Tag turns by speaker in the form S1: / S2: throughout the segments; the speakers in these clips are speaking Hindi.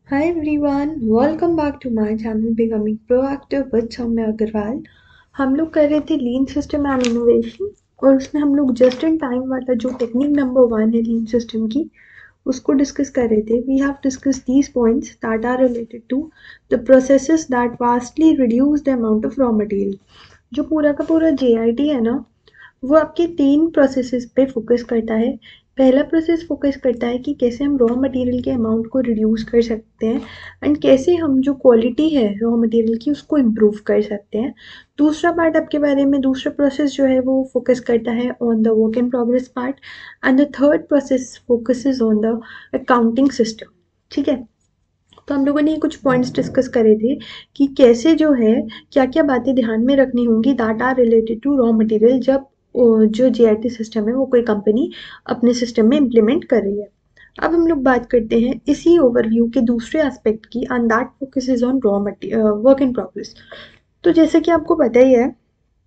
S1: Hi everyone, welcome back to my channel Becoming Proactive with Saumya Agarwal. हम लोग कर रहे थे लीन सिस्टम एंड इनोवेशन और उसमें हम लोग जस्ट इन टाइम वाला जो टेक्निक नंबर 1 है लीन सिस्टम की उसको डिस्कस कर रहे थे। We have discuss these points that are related to the processes that vastly reduce the amount of raw material. जो पूरा का पूरा JIT है ना, वो आपके 3 प्रोसेसेस पे फोकस करता है। पहला प्रोसेस फोकस करता है कि कैसे हम रॉ मटेरियल के अमाउंट को रिड्यूस कर सकते हैं एंड कैसे हम जो क्वालिटी है रॉ मटेरियल की उसको इम्प्रूव कर सकते हैं। दूसरा पार्ट आपके बारे में दूसरा प्रोसेस जो है वो फोकस करता है on the work in progress part and the third process focuses on the accounting system. ठीक है, तो हम लोगों ने कुछ पॉइंट्स डिस्कस करे थे कि कैसे जो है क्या क्या बातें ध्यान में रखनी होंगी that are related to raw material जब जो JIT सिस्टम है वो कोई कंपनी अपने सिस्टम में इम्प्लीमेंट कर रही है। अब हम लोग बात करते हैं इसी ओवरव्यू के दूसरे एस्पेक्ट की and that focuses on raw material work in progress. तो जैसे कि आपको पता ही है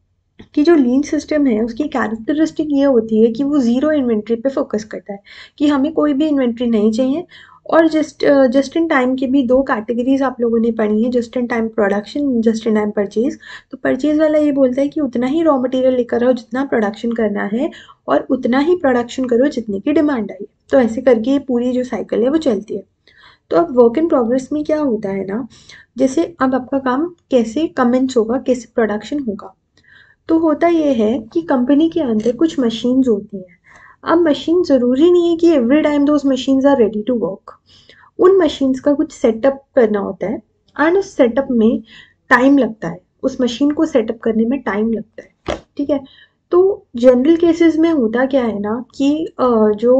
S1: कि जो लीन सिस्टम है उसकी कैरेक्टरिस्टिक ये होती है कि वो ज़ीरो इन्वेंट्री पे फोकस करता है कि हमें कोई भी इन्वेंट्री नहीं चाहिए। और जस्ट इन टाइम की भी 2 कैटेगरीज आप लोगों ने पढ़ी हैं, just in time production, just in time purchase. तो परचेज वाला ये बोलता है कि उतना ही रॉ मटेरियल लेकर आओ जितना प्रोडक्शन करना है और उतना ही प्रोडक्शन करो जितनी की डिमांड आई। तो ऐसे करके ये पूरी जो साइकिल है वो चलती है। तो अब वर्क इन प्रोग्रेस में क्या होता है ना, जैसे अब आपका काम कैसे कमेंस होगा, कैसे प्रोडक्शन होगा। तो होता ये है कि कंपनी के अंदर कुछ मशीन्स होती हैं। अब मशीन ज़रूरी नहीं है कि every time those machines are ready to work. उन मशीन्स का कुछ सेटअप करना होता है एंड उस सेटअप में टाइम लगता है, उस मशीन को सेटअप करने में टाइम लगता है। ठीक है, तो जनरल केसेस में होता क्या है ना कि जो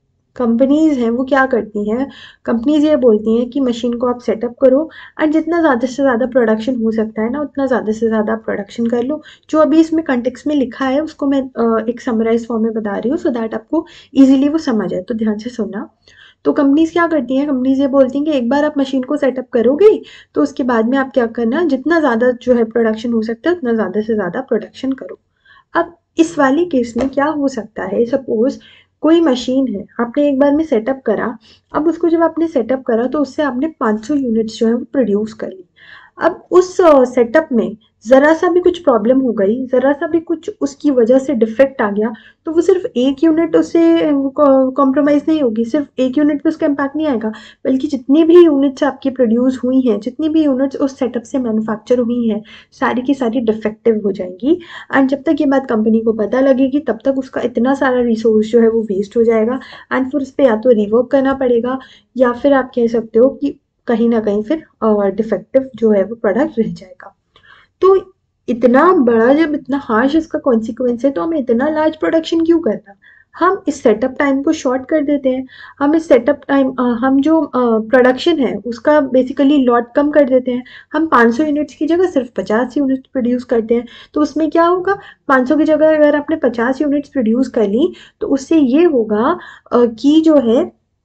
S1: कंपनीज हैं वो क्या करती हैं, कंपनीज ये बोलती हैं कि मशीन को आप सेटअप करो एंड जितना ज़्यादा से ज़्यादा प्रोडक्शन हो सकता है ना उतना ज़्यादा से ज़्यादा प्रोडक्शन कर लो। जो अभी इसमें कंटेक्स्ट में लिखा है उसको मैं एक समराइज फॉर्म में बता रही हूँ सो दैट आपको इजीली वो समझ आए, तो ध्यान से सुनना। तो कंपनीज क्या करती हैं, कंपनीज ये बोलती हैं कि एक बार आप मशीन को सेटअप करोगे तो उसके बाद में आप क्या करना, जितना ज़्यादा जो है प्रोडक्शन हो सकता है उतना ज़्यादा से ज़्यादा प्रोडक्शन करो। अब इस वाली केस में क्या हो सकता है, सपोज कोई मशीन है आपने एक बार में सेटअप करा। अब उसको जब आपने सेटअप करा तो उससे आपने 500 यूनिट्स जो है वो प्रोड्यूस कर ली। अब उस सेटअप में ज़रा सा भी कुछ प्रॉब्लम हो गई, ज़रा सा भी कुछ उसकी वजह से डिफेक्ट आ गया, तो वो सिर्फ एक यूनिट उससे कॉम्प्रोमाइज़ नहीं होगी, सिर्फ एक यूनिट पे उसका इम्पैक्ट नहीं आएगा, बल्कि जितनी भी यूनिट्स आपकी प्रोड्यूस हुई हैं, जितनी भी यूनिट्स उस सेटअप से मैन्युफैक्चर हुई हैं, सारी की सारी डिफेक्टिव हो जाएंगी। एंड जब तक ये बात कंपनी को पता लगेगी तब तक उसका इतना सारा रिसोर्स जो है वो वेस्ट हो जाएगा एंड फिर उस पर या तो रिवर्क करना पड़ेगा या फिर आप कह सकते हो कि कहीं ना कहीं फिर डिफेक्टिव जो है वो प्रोडक्ट रह जाएगा। तो इतना बड़ा जब इतना हार्श इसका कॉन्सिक्वेंस है तो हमें इतना लार्ज प्रोडक्शन क्यों करना। हम इस सेटअप टाइम को शॉर्ट कर देते हैं। हम इस सेटअप टाइम हम जो प्रोडक्शन है उसका बेसिकली लॉट कम कर देते हैं। हम 500 यूनिट्स की जगह सिर्फ 50 यूनिट्स प्रोड्यूस करते हैं। तो उसमें क्या होगा, 500 की जगह अगर आपने 50 यूनिट्स प्रोड्यूस कर ली तो उससे ये होगा कि जो है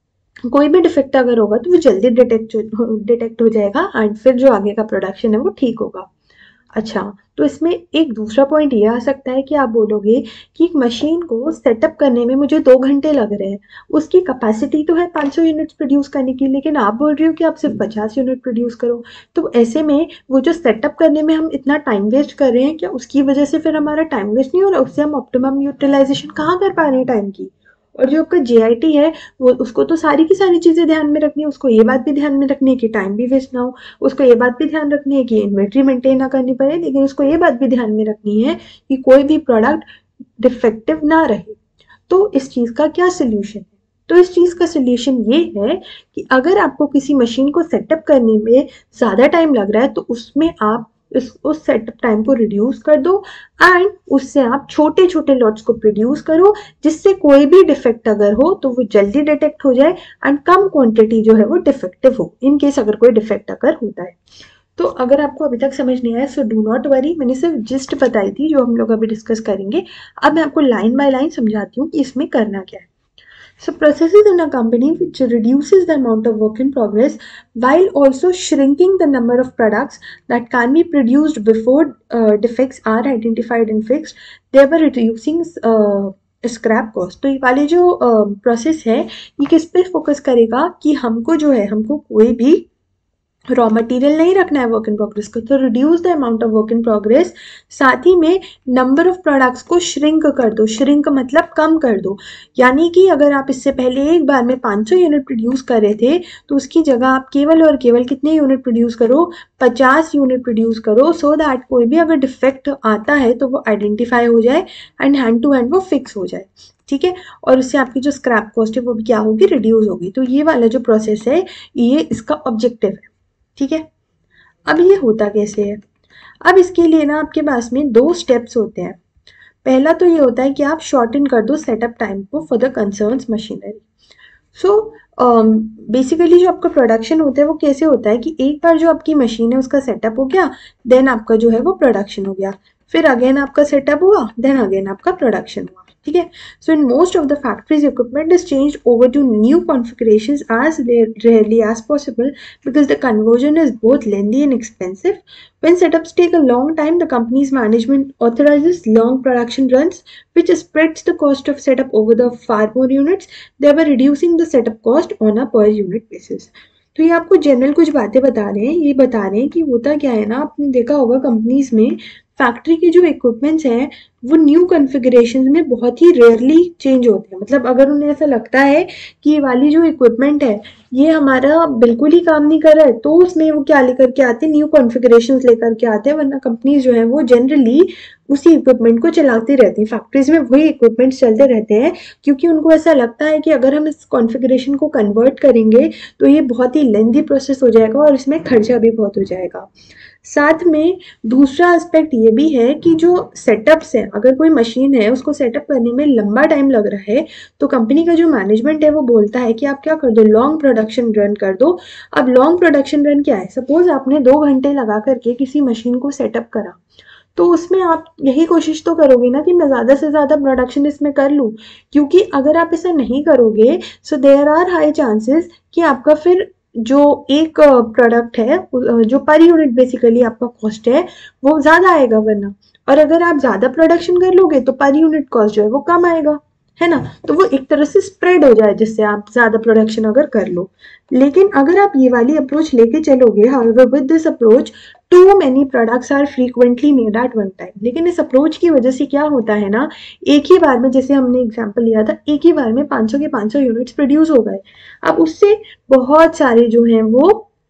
S1: कोई भी डिफेक्ट अगर होगा तो वो जल्दी डिटेक्ट हो जाएगा एंड फिर जो आगे का प्रोडक्शन है वो ठीक होगा। अच्छा, तो इसमें एक दूसरा पॉइंट ये आ सकता है कि आप बोलोगे कि एक मशीन को सेटअप करने में मुझे 2 घंटे लग रहे हैं, उसकी कैपेसिटी तो है 500 यूनिट्स प्रोड्यूस करने की, लेकिन आप बोल रही हो कि आप सिर्फ 50 यूनिट प्रोड्यूस करो। तो ऐसे में वो जो सेटअप करने में हम इतना टाइम वेस्ट कर रहे हैं, क्या उसकी वजह से फिर हमारा टाइम वेस्ट नहीं हो रहा, उससे हम ऑप्टिमम यूटिलाइजेशन कहाँ कर पा रहे हैं टाइम की। और जो आपका JIT है वो उसको तो सारी की सारी चीज़ें ध्यान में रखनी है, उसको ये बात भी ध्यान में रखनी है कि टाइम भी वेस्ट ना हो, उसको ये बात भी ध्यान रखनी है कि इन्वेंट्री मेंटेन ना करनी पड़े, लेकिन उसको ये बात भी ध्यान में रखनी है कि कोई भी प्रोडक्ट डिफेक्टिव ना रहे। तो इस चीज़ का क्या सोल्यूशन है, तो इस चीज़ का सोल्यूशन ये है कि अगर आपको किसी मशीन को सेटअप करने में ज़्यादा टाइम लग रहा है तो उसमें आप उस सेटअप टाइम को रिड्यूस कर दो एंड उससे आप छोटे छोटे लॉट्स को प्रोड्यूस करो, जिससे कोई भी डिफेक्ट अगर हो तो वो जल्दी डिटेक्ट हो जाए एंड कम क्वांटिटी जो है वो डिफेक्टिव हो इन केस अगर कोई डिफेक्ट अगर होता है। तो अगर आपको अभी तक समझ नहीं आया सो डू नॉट वरी, मैंने सिर्फ जिस्ट बताई थी जो हम लोग अभी डिस्कस करेंगे। अब मैं आपको लाइन बाय लाइन समझाती हूँ कि इसमें करना क्या है। So processes in a company which reduces the amount of work in progress while also shrinking the number of products that can be produced before defects are identified and fixed, thereby reducing scrap cost. तो ये वाली जो प्रोसेस है ये किस पे फोकस करेगा कि हमको जो है हमको कोई भी रॉ मटेरियल नहीं रखना है वर्क इन प्रोग्रेस को, तो reduce the amount of work in progress. साथ ही में नंबर ऑफ प्रोडक्ट्स को श्रिंक कर दो, श्रिंक मतलब कम कर दो। यानी कि अगर आप इससे पहले एक बार में 500 यूनिट प्रोड्यूस कर रहे थे तो उसकी जगह आप केवल और केवल कितने यूनिट प्रोड्यूस करो, 50 यूनिट प्रोड्यूस करो, सो दैट कोई भी अगर डिफेक्ट आता है तो वो आइडेंटिफाई हो जाए एंड हैंड टू हैंड वो फिक्स हो जाए। ठीक है, और उससे आपकी जो स्क्रैप कॉस्ट है वो भी क्या होगी, रिड्यूस होगी। तो ये वाला जो प्रोसेस है ये इसका ऑब्जेक्टिव है। ठीक है, अब ये होता कैसे है? अब इसके लिए ना आपके पास में 2 स्टेप्स होते हैं। पहला तो ये होता है कि आप शॉर्टन कर दो सेटअप टाइम को for the concerns machinery. So basically जो आपका प्रोडक्शन होता है वो कैसे होता है कि एक बार जो आपकी मशीन है उसका सेटअप हो गया, देन आपका जो है वो प्रोडक्शन हो गया, फिर अगेन आपका सेटअप हुआ, देन अगेन आपका प्रोडक्शन हुआ। ठीक है, so in most of the factories equipment is changed over to new configurations as rarely as possible because the conversion is both lengthy and expensive. When setups take a long time, the company's management authorizes long production runs, which spreads the cost of setup over the far more units, thereby reducing the setup cost on a per unit basis. तो ये आपको जनरल कुछ बातें बता रहे हैं, ये बता रहे हैं कि होता क्या है ना, आपने देखा होगा कंपनीज में फैक्ट्री के जो इक्विपमेंट्स हैं वो न्यू कॉन्फ़िगरेशंस में बहुत ही रेयरली चेंज होते हैं। मतलब अगर उन्हें ऐसा लगता है कि ये वाली जो इक्विपमेंट है ये हमारा बिल्कुल ही काम नहीं कर रहा है तो उसमें वो क्या लेकर के आते हैं, न्यू कॉन्फ़िगरेशंस लेकर के आते हैं। वरना कंपनीज जो है वो जनरली उसी इक्विपमेंट को चलाती रहती हैं, फैक्ट्रीज में वही इक्विपमेंट्स चलते रहते हैं, क्योंकि उनको ऐसा लगता है कि अगर हम इस कॉन्फ़िगरेशन को कन्वर्ट करेंगे तो ये बहुत ही लेंथी प्रोसेस हो जाएगा और इसमें खर्चा भी बहुत हो जाएगा। साथ में दूसरा एस्पेक्ट ये भी है कि जो सेटअप्स हैं, अगर कोई मशीन है उसको सेटअप करने में लंबा टाइम लग रहा है तो कंपनी का जो मैनेजमेंट है वो बोलता है कि आप क्या कर दो, लॉन्ग प्रोडक्शन रन कर दो। अब लॉन्ग प्रोडक्शन रन क्या है, सपोज आपने 2 घंटे लगा करके किसी मशीन को सेटअप करा, तो उसमें आप यही कोशिश तो करोगे ना कि मैं ज़्यादा से ज़्यादा प्रोडक्शन इसमें कर लूँ, क्योंकि अगर आप ऐसा नहीं करोगे so there are high chances कि आपका फिर जो एक प्रोडक्ट है जो पर यूनिट बेसिकली आपका कॉस्ट है वो ज़्यादा आएगा। वरना और अगर आप ज़्यादा प्रोडक्शन कर लोगे तो पर यूनिट कॉस्ट जो है वो कम आएगा, है ना। तो वो एक तरह से स्प्रेड हो जाए जिससे आप ज़्यादा प्रोडक्शन अगर कर लो। लेकिन अगर आप ये वाली अप्रोच लेके चलोगे, however with this approach too many products are frequently made at one time. लेकिन इस अप्रोच की वजह से क्या होता है ना, एक ही बार में, जैसे हमने एग्जांपल लिया था, एक ही बार में 500 के 500 यूनिट्स प्रोड्यूस हो गए। अब उससे बहुत सारे जो हैं वो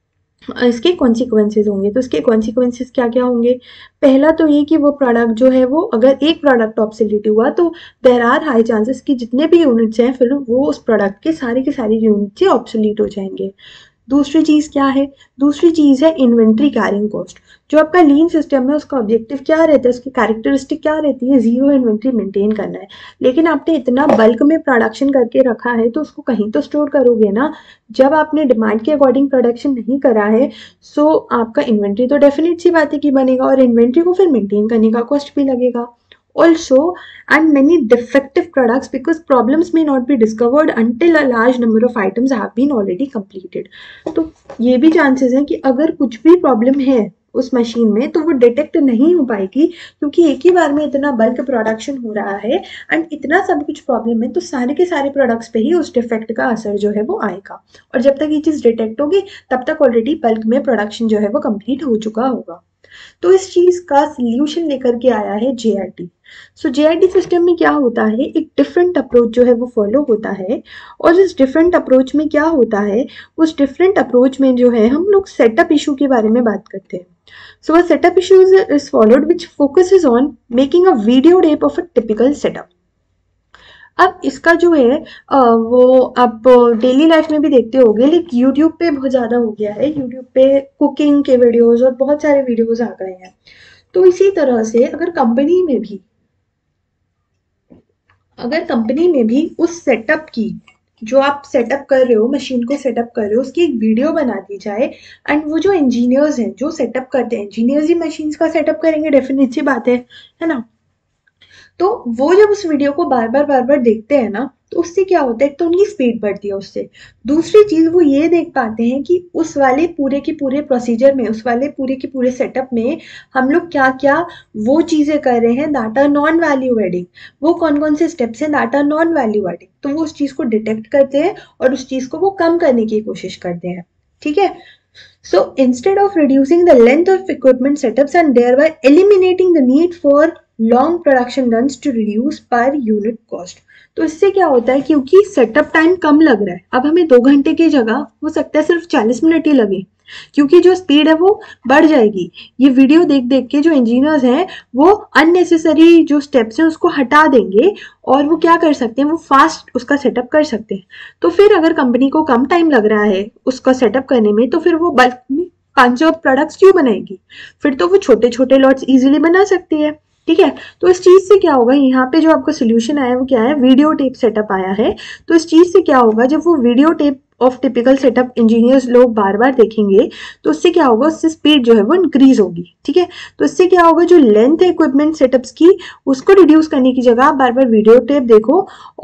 S1: इसके कॉन्सिक्वेंसेज होंगे। तो इसके कॉन्सिक्वेंसेज क्या क्या होंगे? पहला तो ये कि वो प्रोडक्ट जो है वो, अगर एक प्रोडक्ट ऑब्सोलीट हुआ तो देर आर हाई चांसेस कि जितने भी यूनिट्स हैं फिर वो उस प्रोडक्ट के सारी यूनिट्स से ऑब्सोलीट हो जाएंगे। दूसरी चीज़ क्या है? दूसरी चीज़ है इन्वेंट्री कैरिंग कॉस्ट। जो आपका लीन सिस्टम है उसका ऑब्जेक्टिव क्या रहता है, उसकी कैरेक्टरिस्टिक क्या रहती है? जीरो इन्वेंट्री मेंटेन करना है। लेकिन आपने इतना बल्क में प्रोडक्शन करके रखा है तो उसको कहीं तो स्टोर करोगे ना। जब आपने डिमांड के अकॉर्डिंग प्रोडक्शन नहीं करा है सो आपका इन्वेंट्री तो डेफिनेट सी बात है कि बनेगा, और इन्वेंट्री को फिर मेंटेन करने का कॉस्ट भी लगेगा। Also, and many defective products because problems may not be discovered until a large number of items have been already completed. तो ये भी चांसेस हैं कि अगर कुछ भी प्रॉब्लम है उस मशीन में तो वो डिटेक्ट नहीं हो पाएगी, क्योंकि एक ही बार में इतना बल्क प्रोडक्शन हो रहा है एंड इतना सब कुछ प्रॉब्लम है, तो सारे के सारे प्रोडक्ट्स पे ही उस डिफेक्ट का असर जो है वो आएगा। और जब तक ये चीज़ डिटेक्ट होगी तब तक ऑलरेडी बल्क में प्रोडक्शन जो है वो कंप्लीट हो चुका होगा। तो इस चीज़ का सल्यूशन लेकर के आया है JIT। सो JIT सिस्टम में क्या होता है, एक डिफरेंट अप्रोच जो है वो फॉलो होता है। और इस डिफरेंट अप्रोच में क्या होता है, उस डिफरेंट अप्रोच में जो है हम लोग सेटअप इशू के बारे में बात करते हैं। सो a setup issue is followed which focuses on making a video tape of a typical setup। अब इसका जो है वो आप डेली लाइफ में भी देखते होंगे, लेकिन यूट्यूब पे बहुत ज़्यादा हो गया है। यूट्यूब पे कुकिंग के वीडियोस और बहुत सारे वीडियोस आ गए हैं। तो इसी तरह से अगर कंपनी में भी उस सेटअप की, जो आप सेटअप कर रहे हो, मशीन को सेटअप कर रहे हो, उसकी एक वीडियो बना दी जाए एंड वो जो इंजीनियर्स हैं जो सेटअप करते हैं, इंजीनियर्स ही मशीन्स का सेटअप करेंगे, डेफिनेट सी बात है ना। तो वो जब उस वीडियो को बार बार देखते हैं ना, तो उससे क्या होता है, एक तो उनकी स्पीड बढ़ती है उससे, दूसरी चीज वो ये देख पाते हैं कि उस वाले पूरे के पूरे प्रोसीजर में, उस वाले पूरे के पूरे सेटअप में हम लोग क्या क्या वो चीजें कर रहे हैं that are non value adding, वो कौन कौन से स्टेप्स हैं that are non value adding, तो वो उस चीज को डिटेक्ट करते हैं और उस चीज को वो कम करने की कोशिश करते हैं। ठीक है, so instead of reducing the length of equipment setups and thereby eliminating the need for long production runs to reduce per unit cost, तो इससे क्या होता है, क्योंकि सेटअप टाइम कम लग रहा है, अब हमें 2 घंटे की जगह हो सकता है सिर्फ 40 मिनट ही लगे, क्योंकि जो स्पीड है वो बढ़ जाएगी। ये वीडियो देख देख के जो इंजीनियर्स हैं वो अननेसेसरी जो स्टेप्स हैं उसको हटा देंगे और वो क्या कर सकते हैं, वो फास्ट उसका सेटअप कर सकते हैं। तो फिर अगर कंपनी को कम टाइम लग रहा है उसका सेटअप करने में, तो फिर वो बल्क में 500 प्रोडक्ट्स क्यों बनाएगी, फिर तो वो छोटे छोटे लॉट्स इजीली बना सकती है। ठीक है, तो इस चीज से क्या होगा, यहाँ पे जो आपका सोल्यूशन आया है वो क्या है, वीडियो टेप सेटअप आया है। तो इस चीज से क्या होगा, जब वो video tape of typical setup engineers लोग बार बार देखेंगे, तो उससे क्या होगा, उससे स्पीड जो है वो इंक्रीज होगी। ठीक है, तो इससे क्या होगा, जो लेंथ है इक्विपमेंट सेटअप्स की उसको रिड्यूस करने की जगह आप बार बार वीडियो टेप देखो,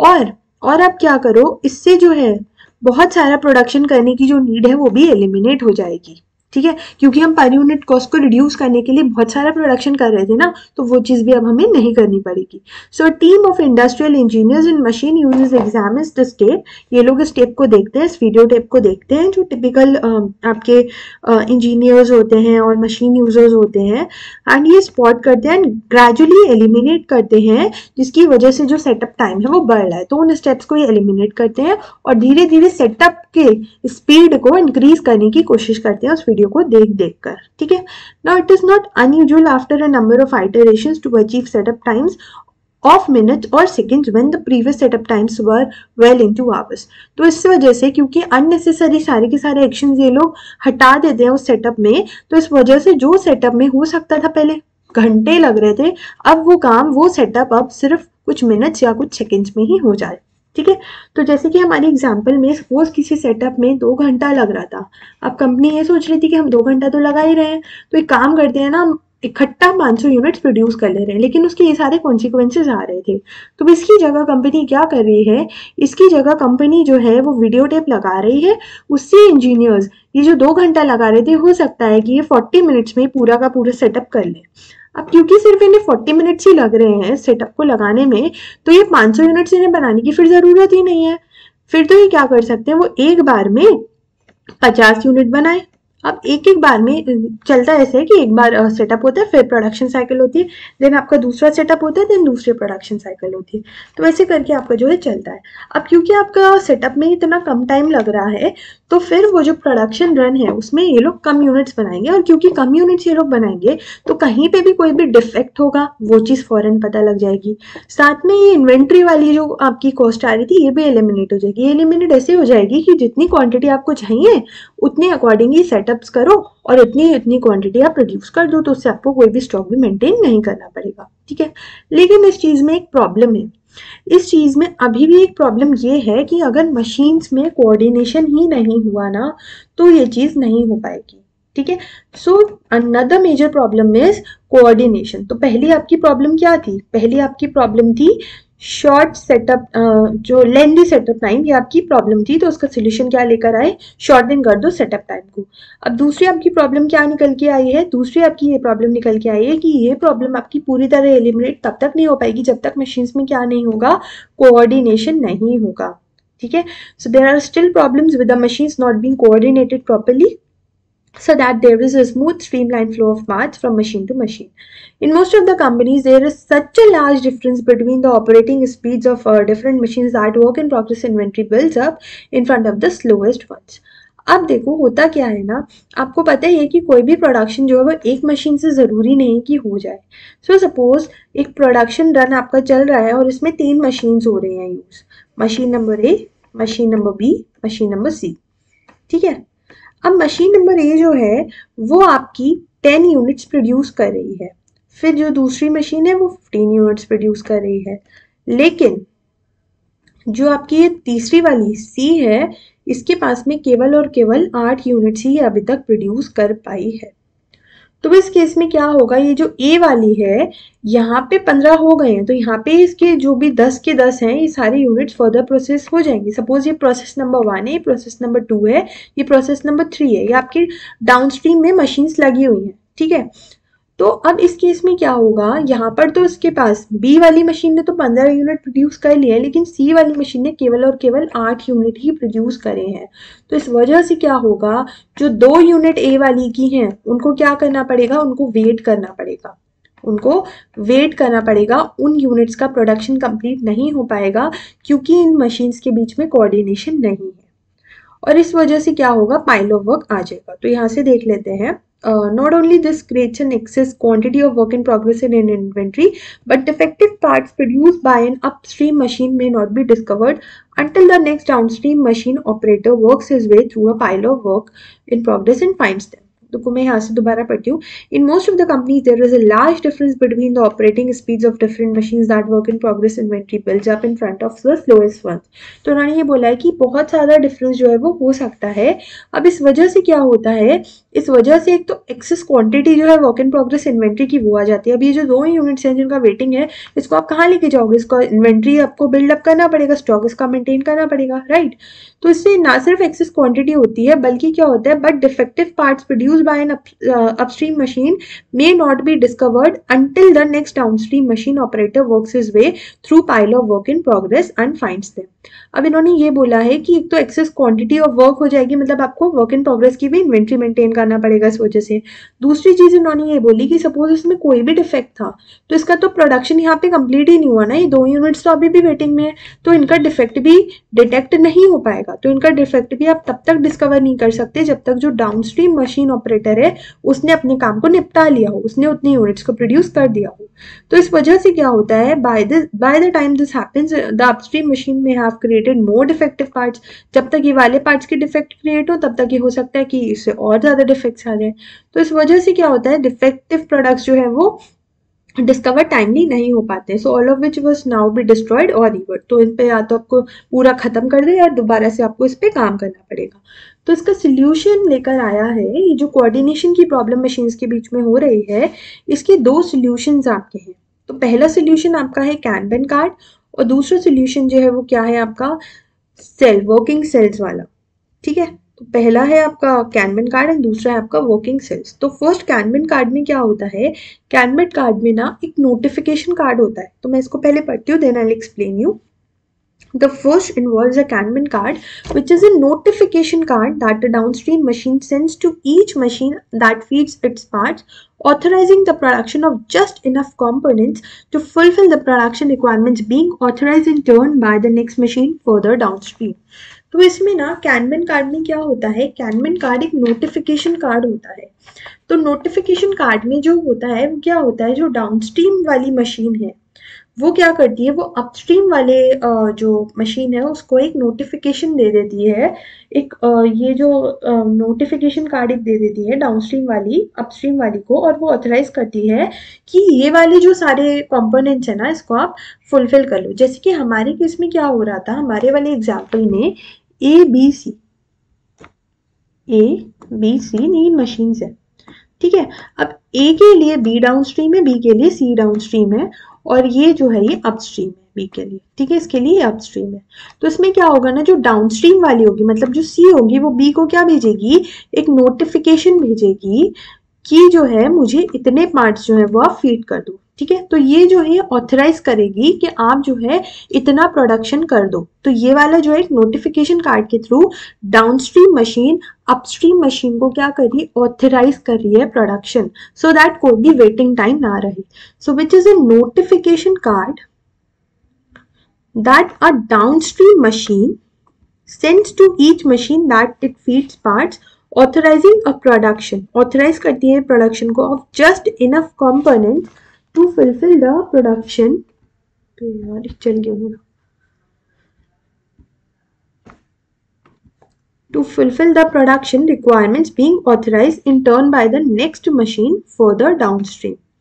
S1: और आप क्या करो, इससे जो है बहुत सारा प्रोडक्शन करने की जो नीड है वो भी एलिमिनेट हो जाएगी। ठीक है, क्योंकि हम पर यूनिट कॉस्ट को रिड्यूस करने के लिए बहुत सारा प्रोडक्शन कर रहे थे ना, तो वो चीज भी अब हमें नहीं करनी पड़ेगी। So team of industrial engineers in machine uses examines the step, ये लोग इस टेप को देखते हैं, इस वीडियो टेप को देखते हैं, जो टिपिकल आपके इंजीनियर्स होते हैं और मशीन यूजर्स होते हैं, एंड ये स्पॉट करते हैं एंड ग्रेजुअली एलिमिनेट करते हैं, जिसकी वजह से जो सेटअप टाइम है वो बढ़ रहा है, तो उन स्टेप्स को ये एलिमिनेट करते हैं और धीरे धीरे सेटअप के स्पीड को इंक्रीज करने की कोशिश करते हैं उस वीडियो को देख देख कर। ठीक है, now it is not unusual after a number of iterations to achieve setup times of minutes or seconds when the previous setup times were well into hours। तो इस वजह से, क्योंकि अननेसेसरी सारे के सारे एक्शंस ये लोग हटा देते हैं उस सेटअप में, तो इस वजह से जो सेटअप में हो सकता था पहले घंटे लग रहे थे, अब वो काम वो सेटअप अब सिर्फ कुछ मिनट्स या कुछ सेकंड्स में ही हो जाए। ठीक है, तो जैसे कि हमारे एग्जाम्पल में सपोज किसी सेटअप में 2 घंटा लग रहा था, अब कंपनी ये सोच रही थी कि हम 2 घंटा तो लगा ही रहे हैं, तो एक काम करते हैं ना, इकट्ठा 500 यूनिट्स प्रोड्यूस कर ले रहे हैं, लेकिन उसके ये सारे कॉन्सिक्वेंसेज आ रहे थे, तो इसकी जगह कंपनी क्या कर रही है, इसकी जगह कंपनी जो है वो वीडियो टेप लगा रही है, उससे इंजीनियर्स ये जो 2 घंटा लगा रहे थे, हो सकता है कि ये 40 मिनट्स में पूरा का पूरा सेटअप कर ले। अब क्योंकि सिर्फ इन्हें 40 मिनट्स ही लग रहे हैं सेटअप को लगाने में, तो ये 500 यूनिट्स इन्हें बनाने की फिर जरूरत ही नहीं है। फिर तो ये क्या कर सकते हैं, वो एक बार में 50 यूनिट बनाए। अब एक एक बार में चलता ऐसे है कि एक बार सेटअप होता है, फिर प्रोडक्शन साइकिल होती है, देन आपका दूसरा सेटअप होता है, देन दूसरी प्रोडक्शन साइकिल होती है, तो ऐसे करके आपका जो है चलता है। अब क्योंकि आपका सेटअप में इतना कम टाइम लग रहा है, तो फिर वो जो प्रोडक्शन रन है उसमें ये लोग कम यूनिट्स बनाएंगे, और क्योंकि कम यूनिट्स ये लोग बनाएंगे तो कहीं पे भी कोई भी डिफेक्ट होगा वो चीज़ फौरन पता लग जाएगी। साथ में ये इन्वेंट्री वाली जो आपकी कॉस्ट आ रही थी ये भी एलिमिनेट हो जाएगी। ये एलिमिनेट ऐसे हो जाएगी कि जितनी क्वांटिटी आपको चाहिए उतने अकॉर्डिंग ही सेटअप्स करो और इतनी क्वांटिटी आप प्रोड्यूस कर दो, तो उससे आपको कोई भी स्टॉक भी मेंटेन नहीं करना पड़ेगा। ठीक है, लेकिन इस चीज़ में एक प्रॉब्लम है, इस चीज में अभी भी एक प्रॉब्लम ये है कि अगर मशीन्स में कोऑर्डिनेशन ही नहीं हुआ ना, तो ये चीज नहीं हो पाएगी। ठीक है, so another major problem is coordination. तो पहली आपकी प्रॉब्लम क्या थी, पहली आपकी प्रॉब्लम थी शॉर्ट सेटअप, जो लेंदी सेटअप टाइम, ये आपकी प्रॉब्लम थी, तो उसका सोल्यूशन क्या लेकर आए, शॉर्टन कर दो सेटअप टाइम को। अब दूसरी आपकी प्रॉब्लम क्या निकल के आई है, दूसरी आपकी ये प्रॉब्लम निकल के आई है कि ये प्रॉब्लम आपकी पूरी तरह एलिमिनेट तब तक नहीं हो पाएगी जब तक मशीन्स में क्या नहीं होगा, कोऑर्डिनेशन नहीं होगा। ठीक है, so there are still problems with the machines not being coordinated properly, so that there is a smooth streamlined flow of parts from machine to machine. In most of the companies, there is such a large difference between the operating speeds of different machines that work in progress inventory builds up in front of the slowest ones. अब देखो होता क्या है ना, आपको पता ही है कि कोई भी प्रोडक्शन जो है वो एक मशीन से ज़रूरी नहीं कि हो जाए। सो सपोज एक प्रोडक्शन रन आपका चल रहा है और इसमें 3 मशीन्स हो रहे हैं use, machine number A, machine number B, machine number C. ठीक है, अब मशीन नंबर ए जो है वो आपकी 10 यूनिट्स प्रोड्यूस कर रही है, फिर जो दूसरी मशीन है वो 15 यूनिट्स प्रोड्यूस कर रही है, लेकिन जो आपकी ये तीसरी वाली सी है इसके पास में केवल और केवल 8 यूनिट्स ही अभी तक प्रोड्यूस कर पाई है। तो इस केस में क्या होगा, ये जो ए वाली है यहाँ पे 15 हो गए हैं, तो यहाँ पे इसके जो भी 10 के 10 हैं ये सारे यूनिट्स फर्दर प्रोसेस हो जाएंगे। सपोज ये प्रोसेस नंबर 1 है, ये प्रोसेस नंबर 2 है, ये प्रोसेस नंबर 3 है, ये आपकी डाउनस्ट्रीम में मशीन्स लगी हुई हैं, ठीक है। तो अब इस केस में क्या होगा, यहाँ पर तो इसके पास बी वाली मशीन ने तो 15 यूनिट प्रोड्यूस कर लिया है, लेकिन सी वाली मशीन ने केवल और केवल 8 यूनिट ही प्रोड्यूस करे हैं। तो इस वजह से क्या होगा, जो 2 यूनिट ए वाली की हैं उनको क्या करना पड़ेगा, उनको वेट करना पड़ेगा, उनको वेट करना पड़ेगा, उन यूनिट्स का प्रोडक्शन कंप्लीट नहीं हो पाएगा क्योंकि इन मशीन्स के बीच में कोऑर्डिनेशन नहीं है, और इस वजह से क्या होगा, पाइल ऑफ वर्क आ जाएगा। तो यहाँ से देख लेते हैं, not only this creates an excess quantity of work in progress in an inventory, but defective parts produced by an upstream machine may not be discovered until the next downstream machine operator works his way through a pile of work in progress and finds them. तो मैं यहाँ से दोबारा पढ़ती हूँ। In most of the companies there is a large difference between the operating speeds of different machines that work in progress inventory builds up in front of the slowest ones. तो उन्होंने ये बोला है कि बहुत सारा डिफरेंस जो है वो हो सकता है। अब इस वजह से क्या होता है, इस वजह से एक तो एक्सेस क्वांटिटी जो है वर्क इन प्रोग्रेस इन्वेंट्री की वो आ जाती है। अब ये जो 2 यूनिट्स हैं जिनका वेटिंग है, इसको आप कहाँ लेके जाओगे, इसका इन्वेंट्री आपको बिल्डअप करना पड़ेगा, स्टॉक इसका मेंटेन करना पड़ेगा, राइट। तो इससे ना सिर्फ एक्सेस क्वांटिटी होती है बल्कि क्या होता है, but defective parts produced by an upstream machine may not be discovered until the next downstream machine operator works his way through pile of work in progress and finds them. अब इन्होंने ये बोला है कि एक तो एक्सेस क्वांटिटी ऑफ वर्क हो जाएगी, मतलब आपको वर्क इन प्रोग्रेस की भी इन्वेंट्री मेंटेन करना पड़ेगा इस वजह से। दूसरी चीज इन्होंने ये बोली कि सपोज इसमें कोई भी डिफेक्ट था तो इसका तो प्रोडक्शन यहाँ पे कंप्लीट ही नहीं हुआ ना, ये 2 यूनिट्स तो अभी भी वेटिंग में है, तो इनका डिफेक्ट भी डिटेक्ट नहीं हो पाएगा। तो इनका डिफेक्ट भी आप तब तक डिस्कवर नहीं कर सकते जब तक जो डाउनस्ट्रीम मशीन ऑपरेटर है उसने अपने काम को निपटा लिया हो, उसने उतनी यूनिट्स को प्रोड्यूस कर दिया हो। तो इस वजह से क्या होता है, by the time this happens the upstream machine may have created more defective parts. जब तक ये वाले पार्ट्स के डिफेक्ट क्रिएट हो तब तक ये हो सकता है कि इससे और ज्यादा डिफेक्ट्स आ जाए। तो इस वजह से क्या होता है, डिफेक्टिव प्रोडक्ट्स जो है वो डिस्कवर टाइमली नहीं हो पाते, so all of which was now be destroyed और रिवर्ट। तो इन पे या तो आपको पूरा खत्म कर दे या दोबारा से आपको इस पे काम करना पड़ेगा। तो इसका सोल्यूशन लेकर आया है, ये जो कोऑर्डिनेशन की प्रॉब्लम मशीन्स के बीच में हो रही है, इसके 2 सोल्यूशंस आपके हैं। तो पहला सोल्यूशन आपका है कैनबन कार्ड, और दूसरा सोल्यूशन जो है वो क्या है आपका, सेल वर्किंग सेल्स वाला, ठीक है। तो पहला है आपका कैनबन कार्ड एंड दूसरा है आपका वर्किंग सेल्स। तो फर्स्ट कैनबन कार्ड में क्या होता है, कैनबन कार्ड में ना एक नोटिफिकेशन कार्ड होता है, तो मैं इसको पहले पढ़ती हूँ, then I will explain you. The first involves a Kanban card, which is a notification card that the downstream machine sends to each machine that feeds its parts, authorizing the production of just enough components to fulfill the production requirements being authorized in turn by the next machine further downstream. तो इसमें ना कैनबन कार्ड में क्या होता है, कैनबन कार्ड एक नोटिफिकेशन कार्ड होता है। तो नोटिफिकेशन कार्ड में जो होता है वो क्या होता है, जो डाउनस्ट्रीम वाली मशीन है वो क्या करती है, वो अपस्ट्रीम वाले जो मशीन है उसको एक नोटिफिकेशन दे देती है, एक ये जो नोटिफिकेशन कार्ड एक दे देती है डाउनस्ट्रीम वाली अपस्ट्रीम वाली को, और वो ऑथराइज करती है कि ये वाले जो सारे कंपोनेंट्स है ना इसको आप फुलफिल कर लो। जैसे कि हमारे केस में क्या हो रहा था, हमारे वाले एग्जाम्पल में ए बी सी तीन मशीन्स है, ठीक है। अब ए के लिए बी डाउनस्ट्रीम है, बी के लिए सी डाउनस्ट्रीम है, और ये जो है ये अपस्ट्रीम है बी के लिए, ठीक है, इसके लिए अपस्ट्रीम है। तो इसमें क्या होगा ना, जो डाउनस्ट्रीम वाली होगी मतलब जो सी होगी वो बी को क्या भेजेगी, एक नोटिफिकेशन भेजेगी कि जो है मुझे इतने पार्ट्स जो है वो आप फीड कर दो, ठीक है। तो ये जो है ऑथराइज करेगी कि आप जो है इतना प्रोडक्शन कर दो। तो ये वाला जो है एक नोटिफिकेशन कार्ड के through downstream machine upstream machine को क्या कर रही है, ऑथराइज कर रही है प्रोडक्शन, सो दैट कोई भी वेटिंग टाइम ना रहे। So which is a notification card that a downstream machine sends to each machine that it feeds parts, authorizing a production, authorize करती है production को of just enough components to fulfill the production, तो यार चल गया मेरा, to fulfill the production requirements being authorized in turn by the next machine further downstream.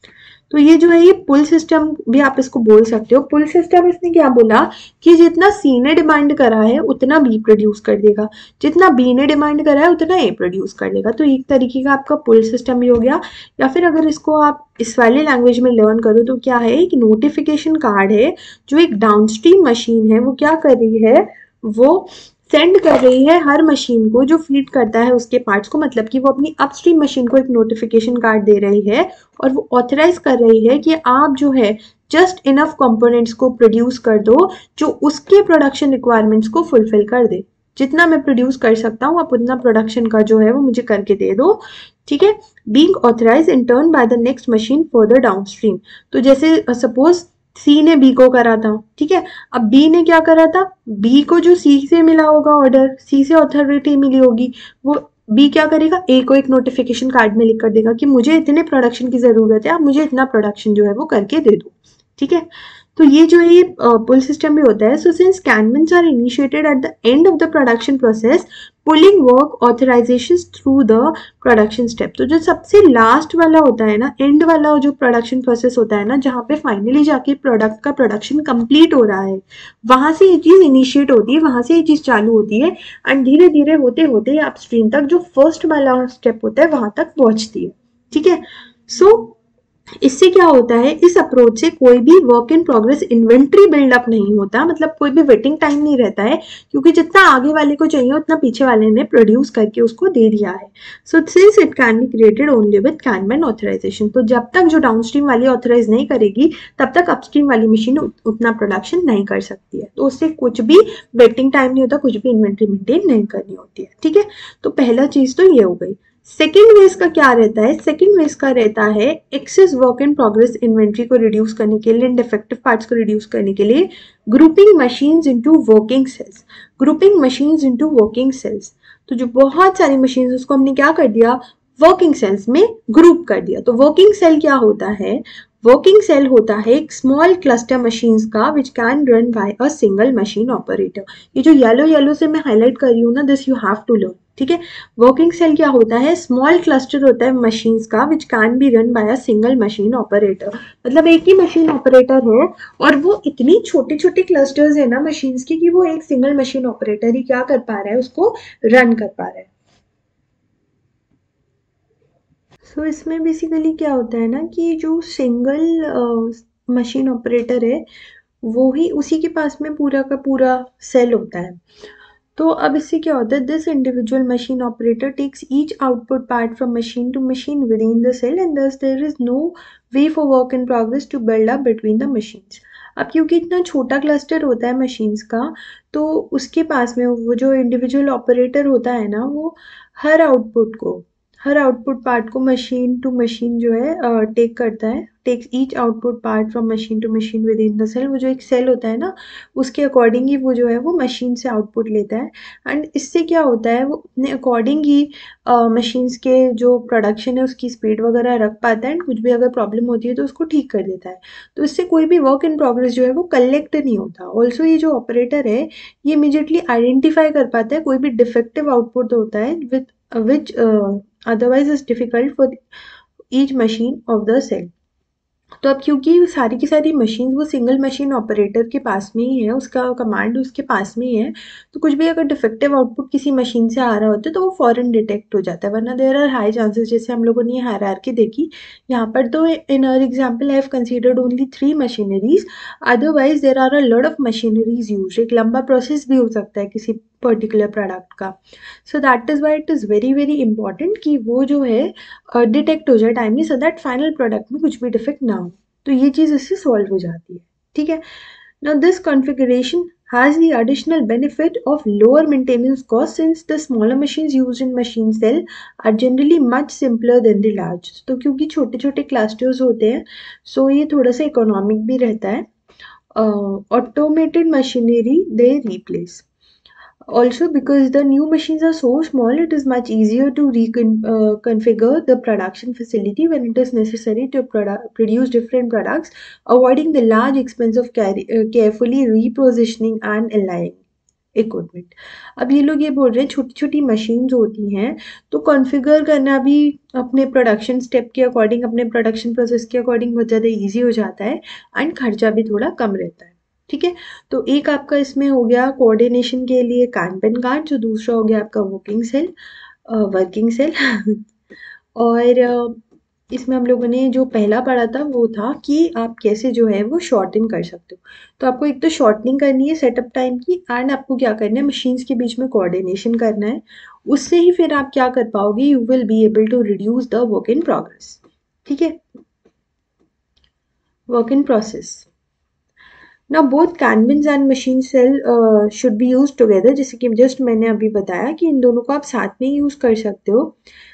S1: तो ये जो है ये पुल सिस्टम भी आप इसको बोल सकते हो। पुल सिस्टम इसने क्या बोला कि जितना सी ने डिमांड करा है उतना बी प्रोड्यूस कर देगा, जितना बी ने डिमांड करा है उतना ए प्रोड्यूस कर देगा। तो एक तरीके का आपका पुल सिस्टम भी हो गया। या फिर अगर इसको आप इस वाले लैंग्वेज में लर्न करो तो क्या है, एक नोटिफिकेशन कार्ड है जो एक डाउनस्ट्रीम मशीन है, वो क्या कर रही है, वो सेंड कर रही है हर मशीन को जो फीड करता है उसके पार्ट्स को, मतलब कि वो अपनी अपस्ट्रीम मशीन को एक नोटिफिकेशन कार्ड दे रही है और वो ऑथराइज कर रही है कि आप जो है जस्ट इनफ कंपोनेंट्स को प्रोड्यूस कर दो जो उसके प्रोडक्शन रिक्वायरमेंट्स को फुलफिल कर दे। जितना मैं प्रोड्यूस कर सकता हूँ आप उतना प्रोडक्शन का जो है वो मुझे करके दे दो, ठीक है। Being authorize in turn by the next machine further downstream. तो जैसे सपोज सी ने बी को करा था, ठीक है, अब बी ने क्या करा था, बी को जो सी से मिला होगा ऑर्डर, सी से अथॉरिटी मिली होगी, वो बी क्या करेगा, ए को एक नोटिफिकेशन कार्ड में लिख कर देगा कि मुझे इतने प्रोडक्शन की जरूरत है, आप मुझे इतना प्रोडक्शन जो है वो करके दे दो, ठीक है। तो ये जो है पुल सिस्टम भी होता है। So since kanbans are initiated at the end of the production process, pulling work authorizations through the production step. तो जो सबसे लास्ट वाला होता है ना, एंड वाला जो प्रोडक्शन प्रोसेस होता है ना, जहाँ पे फाइनली जाके प्रोडक्ट का प्रोडक्शन कंप्लीट हो रहा है, वहां से ये चीज इनिशिएट होती है, वहां से ये चीज चालू होती है एंड धीरे धीरे होते होते अपस्ट्रीम तक जो फर्स्ट वाला स्टेप होता है वहां तक पहुंचती है, ठीक है। सो इससे क्या होता है, इस अप्रोच से कोई भी work in progress inventory buildup नहीं होता, मतलब कोई भी वेटिंग टाइम नहीं रहता है, क्योंकि जितना आगे वाले को चाहिए उतना पीछे वाले ने प्रोड्यूस करके उसको दे दिया है। So since it can be created only with kanban authorization. तो जब तक जो डाउनस्ट्रीम वाली ऑथराइज नहीं करेगी तब तक अपस्ट्रीम वाली मशीन उतना प्रोडक्शन नहीं कर सकती है। तो उससे कुछ भी वेटिंग टाइम नहीं होता, कुछ भी इन्वेंट्री मेंटेन नहीं करनी होती है, ठीक है। तो पहला चीज तो ये हो गई। सेकेंड वेज का क्या रहता है, सेकेंड वेज का रहता है excess work in progress inventory को रिड्यूस करने के लिए, डिफेक्टिव पार्ट्स को रिड्यूस करने के लिए grouping machines into working cells. Grouping machines into working cells, तो जो बहुत सारी मशीन्स उसको हमने क्या कर दिया, वर्किंग सेल्स में ग्रुप कर दिया। तो वर्किंग सेल क्या होता है, वर्किंग सेल होता है एक स्मॉल क्लस्टर मशीन्स का which can run by a single machine operator. ये जो येलो येलो से मैं हाईलाइट कर रही हूँ ना, this you have to learn, ठीक है। वर्किंग सेल क्या होता है, स्मॉल क्लस्टर होता है मशीन्स का which can be run by a single machine operator. मतलब एक ही मशीन ऑपरेटर है और वो इतनी छोटे छोटे क्लस्टर्स है ना मशीन्स की कि वो एक सिंगल मशीन ऑपरेटर ही क्या कर पा रहा है, उसको रन कर पा रहा है। सो इसमें बेसिकली क्या होता है ना कि जो सिंगल मशीन ऑपरेटर है वो ही उसी के पास में पूरा का पूरा सेल होता है। तो अब इससे क्या होता है, this individual machine operator takes each output part from machine to machine within the cell and thus there is no way for work in progress to build up between the machines. अब क्योंकि इतना छोटा क्लस्टर होता है मशीन्स का, तो उसके पास में वो जो इंडिविजुअल ऑपरेटर होता है ना, वो हर आउटपुट को, हर आउटपुट पार्ट को मशीन टू मशीन जो है टेक करता है, takes each output part from machine to machine within the cell. वो जो एक सेल होता है ना उसके अकॉर्डिंग ही वो जो है वो मशीन से आउटपुट लेता है एंड इससे क्या होता है, वो अपने अकॉर्डिंग ही मशीन्स के जो प्रोडक्शन है उसकी स्पीड वगैरह रख पाता है एंड कुछ भी अगर प्रॉब्लम होती है तो उसको ठीक कर देता है। तो इससे कोई भी वर्क इन प्रोग्रेस जो है वो कलेक्ट नहीं होता। ऑल्सो ये जो ऑपरेटर है ये इमीजिएटली आइडेंटिफाई कर पाता है कोई भी डिफेक्टिव आउटपुट होता है with which otherwise is difficult for each machine of the cell। तो अब क्योंकि सारी की सारी मशीन वो सिंगल मशीन ऑपरेटर के पास में ही है, उसका कमांड उसके पास में ही है, तो कुछ भी अगर डिफेक्टिव आउटपुट किसी मशीन से आ रहा होता है तो वो फॉरन डिटेक्ट हो जाता है, वरना देयर आर हाई चांसेस, जैसे हम लोगों ने ये हायरार्की देखी यहाँ पर। तो in our example I have considered only 3 machineries, otherwise there are a lot of machineries use. एक लंबा प्रोसेस भी हो सकता है किसी पर्टिकुलर प्रोडक्ट का। So that is why it is very very important कि वो जो है डिटेक्ट हो जाए timely, so that final product में कुछ भी डिफेक्ट ना हो। तो ये चीज़ इससे सॉल्व हो जाती है, ठीक है। Now this configuration has the additional benefit of lower maintenance cost since the smaller machines used in machine cell are generally much simpler than the large। तो क्योंकि छोटे छोटे क्लस्टर्स होते हैं सो ये थोड़ा सा इकोनॉमिक भी रहता है। Automated machinery they replace. Also, because the new machines are so small, it is much easier to reconfigure the production facility when it is necessary to produce different products, avoiding the large expense of carefully repositioning and aligning. Equipment. अब ये लोग ये बोल रहे हैं छोटी छोटी मशीन्स होती हैं, तो कॉन्फ़िगर करना भी अपने प्रोडक्शन स्टेप के अकॉर्डिंग, अपने प्रोडक्शन प्रोसेस के अकॉर्डिंग बहुत ज़्यादा ईज़ी हो जाता है एंड खर्चा भी थोड़ा कम रहता है। ठीक है? तो एक आपका इसमें हो गया कोऑर्डिनेशन के लिए कैन कार्ड, जो दूसरा हो गया आपका वर्किंग सेल और इसमें हम लोगों ने जो पहला पढ़ा था वो था कि आप कैसे जो है वो शॉर्टन कर सकते हो। तो आपको एक तो शॉर्टनिंग करनी है सेटअप टाइम की, एंड आपको क्या करना है, मशीन्स के बीच में कोऑर्डिनेशन करना है। उससे ही फिर आप क्या कर पाओगे, you will be able to reduce the work in progress. ठीक है, वर्क इन प्रोसेस। ना both kanbans and machine cell should be use together, जैसे कि जस्ट मैंने अभी बताया कि इन दोनों को आप साथ में यूज कर सकते हो।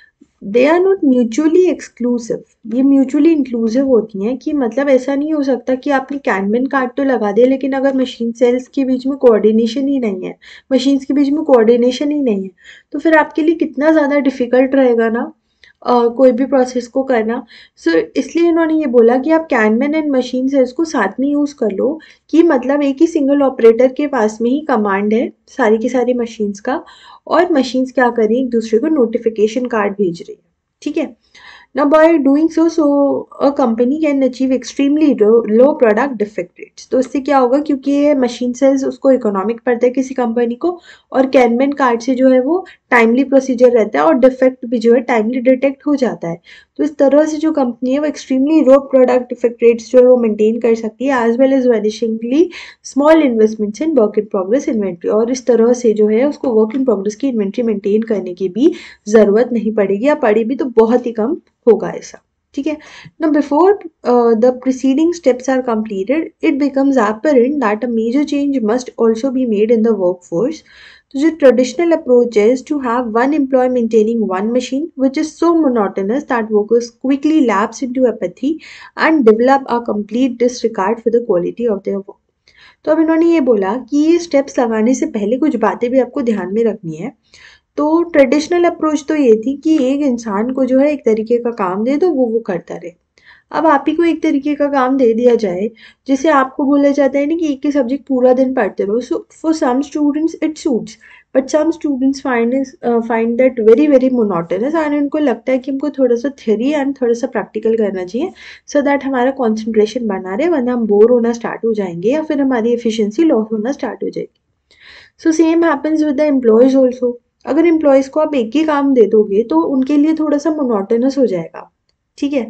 S1: They are not mutually exclusive, ये म्यूचुअली इंक्लूसिव होती हैं, कि मतलब ऐसा नहीं हो सकता कि आपने कैनबिन कार्ड तो लगा दिया लेकिन अगर मशीन सेल्स के बीच में कोऑर्डिनेशन ही नहीं है, मशीन्स के बीच में कोऑर्डिनेशन ही नहीं है, तो फिर आपके लिए कितना ज़्यादा डिफिकल्ट रहेगा ना कोई भी प्रोसेस को करना। सो इसलिए इन्होंने ये बोला कि आप कैनबिन एंड मशीन सेल्स को साथ में यूज़ कर लो, कि मतलब एक ही सिंगल ऑपरेटर के पास में ही कमांड है सारी की सारी मशीन्स का, और मशीन्स क्या कर रही हैं, एक दूसरे को नोटिफिकेशन कार्ड भेज रही है। ठीक है? Now, by doing so, a company can achieve extremely low product defect rates. तो इससे क्या होगा, क्योंकि ये मशीन सेल्स उसको इकोनॉमिक पड़ता है किसी कंपनी को, और कैनमेन कार्ड से जो है वो टाइमली प्रोसीजर रहता है और डिफेक्ट भी जो है टाइमली डिटेक्ट हो जाता है। तो इस तरह से जो कंपनी है वो extremely low product defect rates जो है वो मेंटेन कर सकती है, as well as vanishingly small investments in work in progress inventory. और इस तरह से जो है उसको वर्क इन प्रोग्रेस की इन्वेंट्री मेंटेन करने की भी ज़रूरत नहीं पड़ेगी, या पड़ी भी तो बहुत ही कम होगा ऐसा। ठीक है? Now, before the preceding steps are completed, it becomes apparent that a major change must also be made in the workforce. तो जो ट्रेडिशनल अप्रोच है to have one employee maintaining one machine which is so monotonous that workers quickly lapse into apathy and develop a complete disregard for the quality of their work. तो अब इन्होंने ये बोला कि ये स्टेप्स लगाने से पहले कुछ बातें भी आपको ध्यान में रखनी है। तो ट्रेडिशनल अप्रोच तो ये थी कि एक इंसान को जो है एक तरीके का काम दे दो, वो करता रहे। अब आप ही को एक तरीके का काम दे दिया जाए, जैसे आपको बोला जाता है ना कि एक ही सब्जेक्ट पूरा दिन पढ़ते रहो, so for some students it suits, but some students find that very very monotonous, and उनको लगता है कि हमको थोड़ा सा थ्योरी एंड थोड़ा सा प्रैक्टिकल करना चाहिए, सो दैट हमारा कॉन्सेंट्रेशन बना रहे, वरना हम बोर होना स्टार्ट हो जाएंगे या फिर हमारी एफिशिएंसी लॉस होना स्टार्ट हो जाएगी। So same happens with the employees also. अगर एम्प्लॉयज को आप एक ही काम दे दोगे तो उनके लिए थोड़ा सा मोनोटोनस हो जाएगा। ठीक है?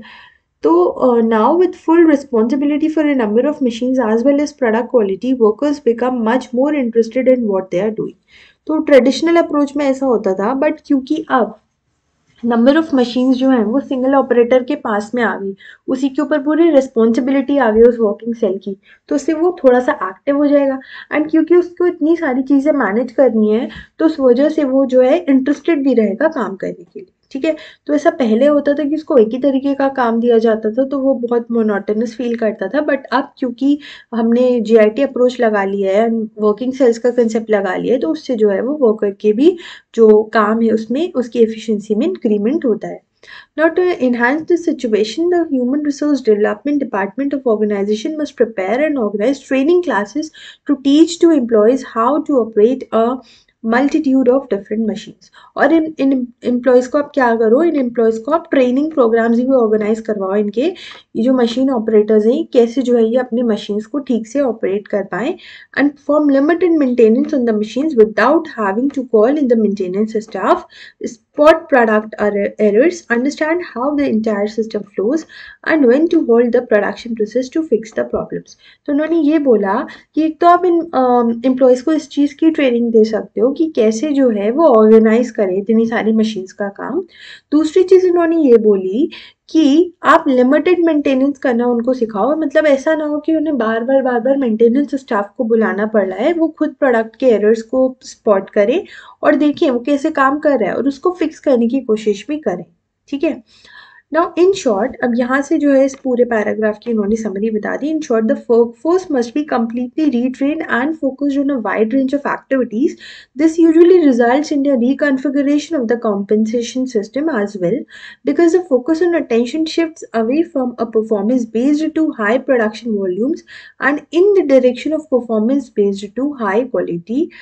S1: तो now with full responsibility for a number of machines as well as product quality, workers become much more interested in what they are doing. तो ट्रेडिशनल अप्रोच में ऐसा होता था, बट क्योंकि अब नंबर ऑफ मशीन्स जो हैं वो सिंगल ऑपरेटर के पास में आ गई, उसी के ऊपर पूरी रिस्पॉन्सिबिलिटी आ गई उस वर्किंग सेल की, तो उससे वो थोड़ा सा एक्टिव हो जाएगा, एंड क्योंकि उसको इतनी सारी चीज़ें मैनेज करनी है तो उस वजह से वो जो है इंटरेस्टेड भी रहेगा काम करने के लिए। ठीक है? तो ऐसा पहले होता था कि उसको एक ही तरीके का काम दिया जाता था तो वो बहुत मोनोटोनस फील करता था, बट अब क्योंकि हमने जीआईटी अप्रोच लगा लिया है, वर्किंग सेल्स का कंसेप्ट लगा लिया है, तो उससे जो है वो वर्कर के भी जो काम है उसमें उसकी एफिशिएंसी में इंक्रीमेंट होता है। Now, to enhance this situation, the Human Resource Development Department of organization must prepare and organize training classes to teach to employees how to operate a multitude of different machines. और इन एम्प्लॉयज़ को आप क्या करो, इन एम्प्लॉयज़ को आप ट्रेनिंग प्रोग्राम्स भी ऑर्गेनाइज करवाओ, इनके ये जो मशीन ऑपरेटर्स हैं कैसे जो है ये अपने मशीन्स को ठीक से ऑपरेट कर पाएँ, and form limited maintenance on the machines without having to call in the maintenance staff, spot product errors, understand how the entire system flows, and when to hold the production process to fix the problems. तो उन्होंने ये बोला कि एक तो आप इन एम्प्लॉयज़ को इस चीज़ की ट्रेनिंग दे सकते हो कि कैसे जो है वो ऑर्गेनाइज करें इतनी सारी मशीन्स का काम। दूसरी चीज़ इन्होंने ये बोली कि आप लिमिटेड मेंटेनेंस करना उनको सिखाओ, मतलब ऐसा ना हो कि उन्हें बार बार मेंटेनेंस स्टाफ को बुलाना पड़ रहा है, वो खुद प्रोडक्ट के एरर्स को स्पॉट करें और देखें वो कैसे काम कर रहा है और उसको फिक्स करने की कोशिश भी करें। ठीक है? नाउ इन शॉर्ट, अब यहाँ से जो है इस पूरे पैराग्राफ की उन्होंने समरी बता दी। In short, the workforce must be completely retrained and focused on a wide range of activities. This usually results in the reconfiguration of the compensation system as well, because the focus on attention shifts away from a performance based to high production volumes and in the direction of performance based to high quality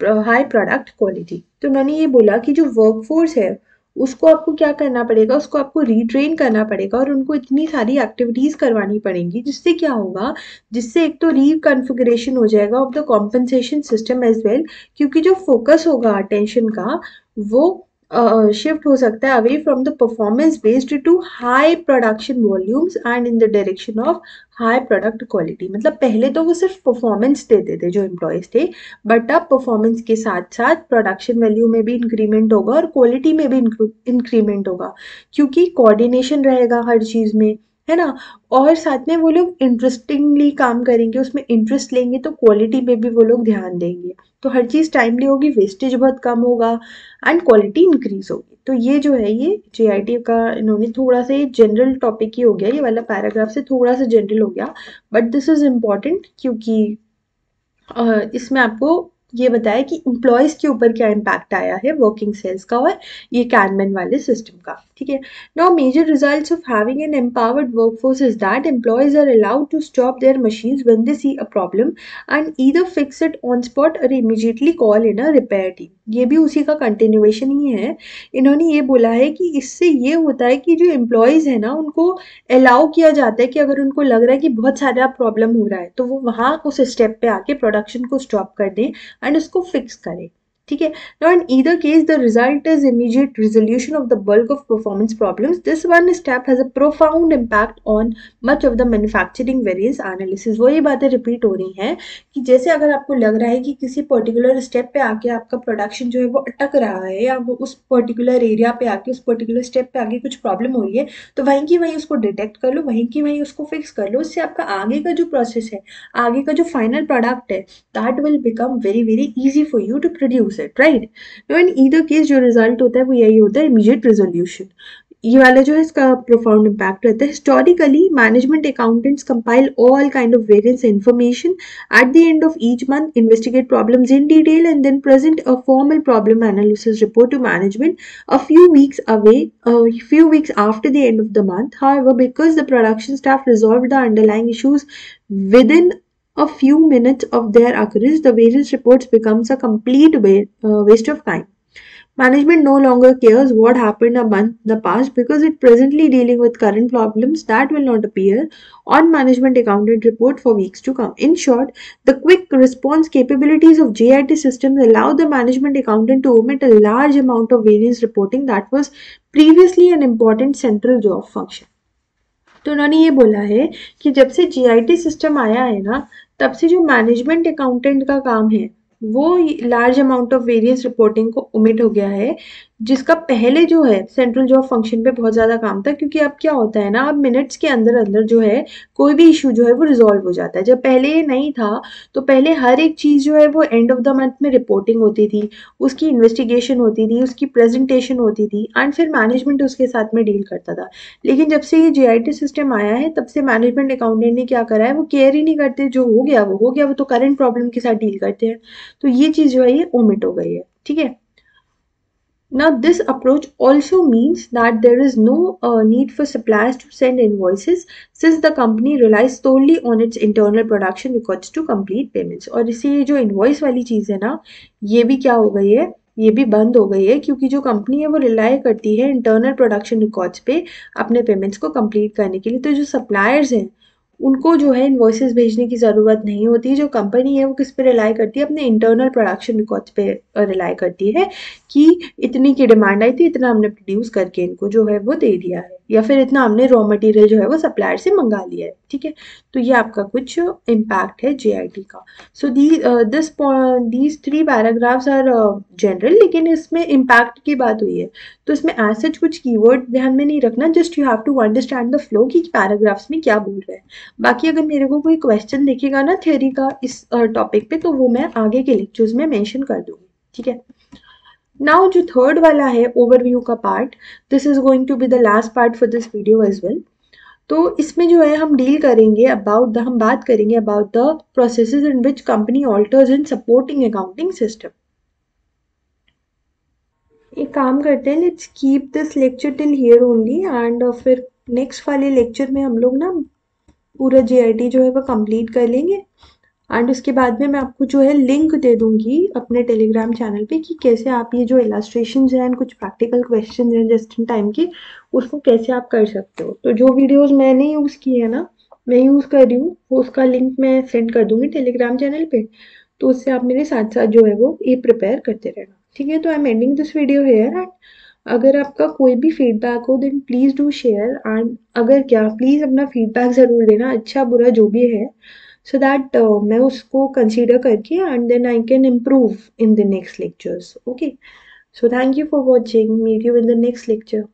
S1: high product quality. तो उन्होंने ये बोला कि जो वर्कफोर्स है उसको आपको क्या करना पड़ेगा, उसको आपको रीट्रेन करना पड़ेगा और उनको इतनी सारी एक्टिविटीज़ करवानी पड़ेंगी जिससे क्या होगा, जिससे एक तो रीकॉन्फ़िगरेशन हो जाएगा of the compensation system as well, क्योंकि जो फोकस होगा अटेंशन का वो शिफ्ट हो सकता है away from the performance based to high production volumes and in the direction of high product quality. मतलब पहले तो वो सिर्फ परफॉर्मेंस देते थे जो एम्प्लॉयज थे, बट अब परफॉर्मेंस के साथ साथ प्रोडक्शन वैल्यू में भी इंक्रीमेंट होगा और क्वालिटी में भी इंक्रीमेंट होगा, क्योंकि कोऑर्डिनेशन रहेगा हर चीज़ में, है ना। और साथ में वो लोग इंटरेस्टिंगली काम करेंगे, उसमें इंटरेस्ट लेंगे तो क्वालिटी पे भी वो लोग ध्यान देंगे, तो हर चीज़ टाइमली होगी, वेस्टेज बहुत कम होगा एंड क्वालिटी इंक्रीज होगी। तो ये जो है ये JIT का इन्होंने थोड़ा सा, ये जनरल टॉपिक ही हो गया, ये वाला पैराग्राफ से थोड़ा सा जनरल हो गया, बट दिस इज इम्पॉर्टेंट क्योंकि इसमें आपको ये बताया कि एम्प्लॉयज़ के ऊपर क्या इम्पैक्ट आया है वर्किंग सेल्स का और ये कैनमैन वाले सिस्टम का, ठीक है। Now major results of having an empowered workforce is that employees are allowed to stop their machines when they see a problem and either fix it on spot और immediately call in a repair team. ये भी उसी का कंटिन्यूएशन ही है। इन्होंने ये बोला है कि इससे ये होता है कि जो एम्प्लॉयज़ है ना उनको अलाउ किया जाता है कि अगर उनको लग रहा है कि बहुत सारा प्रॉब्लम हो रहा है तो वो वहाँ उस स्टेप पे आके प्रोडक्शन को स्टॉप कर दें एंड उसको फिक्स करें, ठीक है। Now in either case the result is immediate resolution of the bulk of performance problems. This one step has a profound impact on much of the manufacturing variance analysis. वही बातें रिपीट हो रही हैं कि जैसे अगर आपको लग रहा है कि किसी पर्टिकुलर स्टेप पे आके आपका प्रोडक्शन जो है वो अटक रहा है या वो उस पर्टिकुलर एरिया पे आके उस पर्टिकुलर स्टेप पे आके कुछ प्रॉब्लम हो रही है, तो वहीं की वहीं उसको डिटेक्ट कर लो, वहीं की वहीं उसको फिक्स कर लो। इससे आपका आगे का जो प्रोसेस है, आगे का जो फाइनल प्रोडक्ट है, that will become very easy for you to produce it, right? Now in either case जो result होता है वो यही होता है, immediate resolution। ये वाला जो है इसका profound impact रहता है। Historically, management accountants compile all kind of variance information at the end of each month, investigate problems in detail, and then present a formal problem analysis report to management a few weeks after the end of the month. However, because the production staff resolved the underlying issues within a few minutes of their occurrence, the variance reports becomes a complete waste of time. Management no longer cares what happened a month in the past because it presently dealing with current problems that will not appear on management accountant report for weeks to come. In short, the quick response capabilities of JIT systems allow the management accountant to omit a large amount of variance reporting that was previously an important central job function. तो उन्होंने ये बोला है कि जब से JIT सिस्टम आया है ना, तब से जो मैनेजमेंट अकाउंटेंट का काम है वो large amount of variance reporting को ओमिट हो गया है, जिसका पहले जो है सेंट्रल जॉब फंक्शन पे बहुत ज़्यादा काम था। क्योंकि अब क्या होता है ना, अब मिनट्स के अंदर अंदर जो है कोई भी इशू जो है वो रिजॉल्व हो जाता है। जब पहले ये नहीं था तो पहले हर एक चीज़ जो है वो एंड ऑफ द मंथ में रिपोर्टिंग होती थी, उसकी इन्वेस्टिगेशन होती थी, उसकी प्रेजेंटेशन होती थी एंड फिर मैनेजमेंट उसके साथ में डील करता था। लेकिन जब से ये JIT सिस्टम आया है तब से मैनेजमेंट अकाउंटेंट ने क्या करा है, वो केयर ही नहीं करते, जो हो गया वो हो गया, वो तो करंट प्रॉब्लम के साथ डील करते हैं। तो ये चीज़ जो है ये ओमिट हो गई है, ठीक है। Now, this approach also means that there is no need for suppliers to send invoices since the company relies solely on its internal production records to complete payments. और इसी ये जो invoice वाली चीज़ है ना, ये भी क्या हो गई है, ये भी बंद हो गई है, क्योंकि जो कंपनी है वो रिलाई करती है इंटरनल प्रोडक्शन रिकॉर्ड्स पे अपने पेमेंट्स को कंप्लीट करने के लिए। तो जो सप्लायर्स हैं उनको जो है इन्वॉइसेस भेजने की ज़रूरत नहीं होती। जो कंपनी है वो किस पे रिलाई करती है, अपने इंटरनल प्रोडक्शन रिकॉर्ड्स पे रिलाई करती है कि इतनी की डिमांड आई थी, इतना हमने प्रोड्यूस करके इनको जो है वो दे दिया है, या फिर इतना हमने रॉ मटेरियल जो है वो सप्लायर से मंगा लिया है, ठीक है। तो ये आपका कुछ इम्पैक्ट है JIT का। So these 3 paragraphs are general, लेकिन इसमें इम्पैक्ट की बात हुई है तो इसमें एज सच कुछ कीवर्ड ध्यान में नहीं रखना, just you have to understand the flow कि पैराग्राफ्स में क्या बोल रहे हैं। बाकी अगर मेरे को कोई क्वेश्चन दिखेगा ना थ्योरी का इस टॉपिक पे, तो वो मैं आगे के लेक्चर्स में मेंशन कर दूंगी, ठीक है। नाउ जो थर्ड वाला है ओवरव्यू का part, this is going to be the last part for this video as well. तो इसमें जो है हम डील करेंगे हम बात करेंगे about the processes in which company alters in supporting accounting system. एक काम करते हैं, let's keep this lecture till here only and फिर नेक्स्ट वाले लेक्चर में हम लोग ना पूरा JIT जो है वो कंप्लीट कर लेंगे एंड उसके बाद में मैं आपको जो है लिंक दे दूंगी अपने टेलीग्राम चैनल पे कि कैसे आप ये जो इलस्ट्रेशंस हैं एंड कुछ प्रैक्टिकल क्वेश्चन हैं जस्ट इन टाइम के, उसको कैसे आप कर सकते हो। तो जो वीडियोस मैंने यूज़ किए हैं ना, मैं यूज़ कर रही हूँ, वो उसका लिंक मैं सेंड कर दूंगी टेलीग्राम चैनल पे। तो उससे आप मेरे साथ साथ जो है वो ये प्रिपेयर करते रहना, ठीक है। तो I am ending this video here and अगर आपका कोई भी फीडबैक हो then please do share and अगर क्या प्लीज़ अपना फीडबैक ज़रूर देना, अच्छा बुरा जो भी है, so that मैं उसको कंसीडर करके and then I can improve in the next lectures. Okay, so thank you for watching, meet you in the next lecture।